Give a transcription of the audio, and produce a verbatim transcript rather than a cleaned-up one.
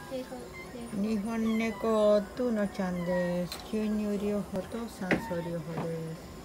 日本日本猫トゥーノちゃんです。吸入療法と酸素療法です。